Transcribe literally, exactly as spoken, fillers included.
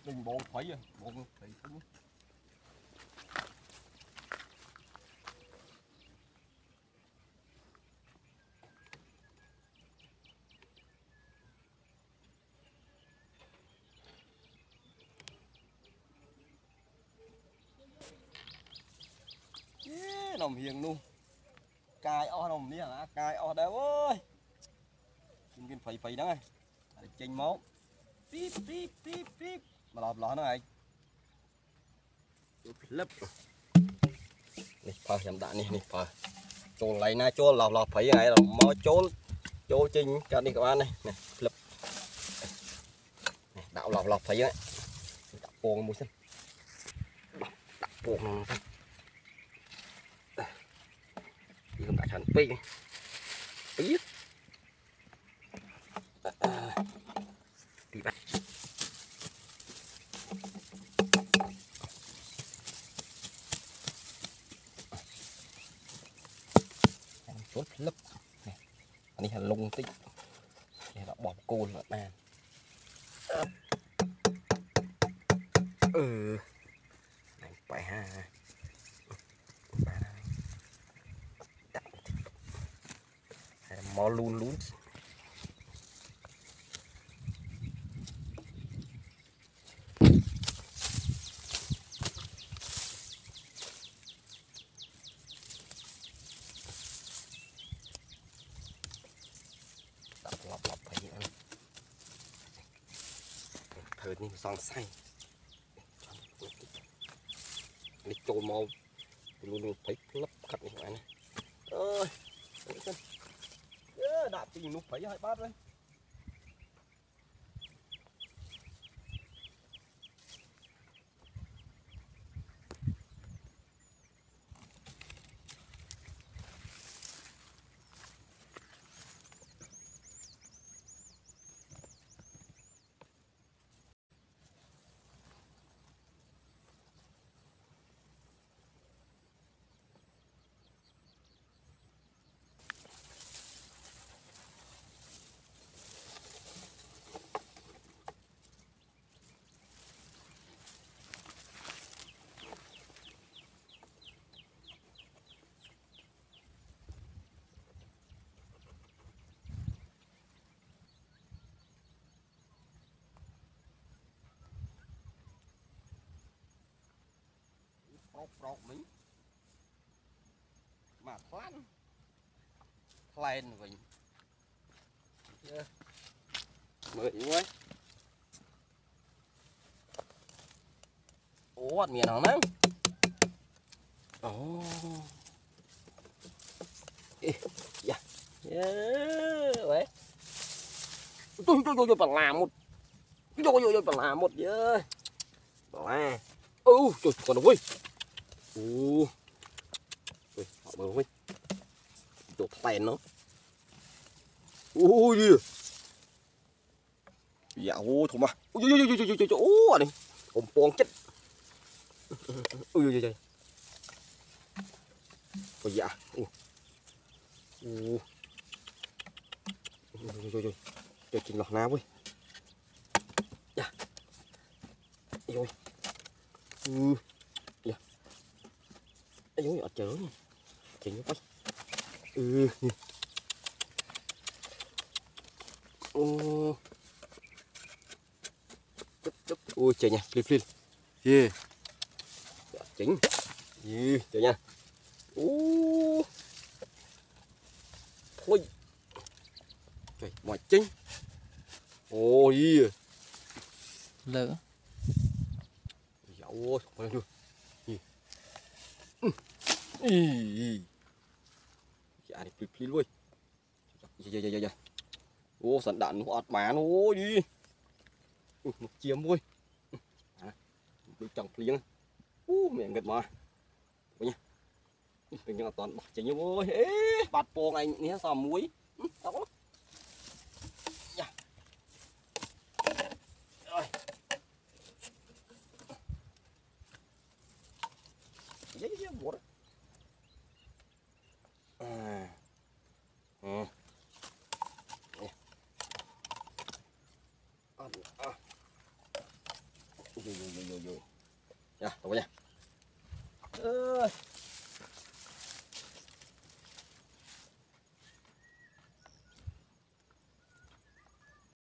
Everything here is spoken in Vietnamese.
đừng bộ phẩy à bộ phẩy xuống nồng hiền luôn cài o nồng đi hả cài o đâu ơi cái phẩy phẩy đó này chênh máu píp píp píp píp mà lọt lọt nó này lấp này phơi nhầm đạn này này phơi trộn lấy na chôn lọt lọt phẩy này là máu chôn chôn chinh cho đi các bạn này này lấp đạo lọt lọt phẩy ấy đạo buồn mũi xanh đạo buồn xanh đi không đã thành pi biết đi bắt chốt lấp này anh đi hành lung tích để nó bỏ côn lại bàn ừ này phải ha mò luôn luôn lọc lọc phải như thế thờiនេះសង្ស័យនេះចូលមកលូនលូនភ័យផ្លឹបកាត់នេះហ្នឹងអើយអើដាក់ពីនោះភ័យឲ្យបាត់ហើយprok prok mình mà thoáng lên mình mười quá ủa miền nào nắng ồ dạ vậy tôi tôi tôi phải làm một tôi tôi phải làm một chứ là ô trời còn đâu ô họ bờ huynh chỗ phèn nó ôi đi dạ ô thôi mà ôi ôi ôi ôi ôi ôi ôi này ôm pong chết ôi ôi ôi ôi dạ ô ô ôi ôi ôi cho chỉnh lọt nào ơi dạ ôi ừ dạ ôi ở chớ chỉnh nó ừ ô chụp chụp ôi trời nha flip flip yeah chỉnh yeah trời nha ô thôi trời mọi chỉnh ôi yeah lỡ ôi không được gì dạ đi flip flip luôn dạ dạ dạ dạ ô sẵn đạn nó ọt má nó ôi đi một chiếm vui bị trồng liếng u miệng gật mà vậy nha đừng cho toàn bọc chỉnh vô ơi ế bạt pong anh nhé xò muối đó dạ rồi giấy giấy bột à ừ vô vô vô nha tụi nha ơi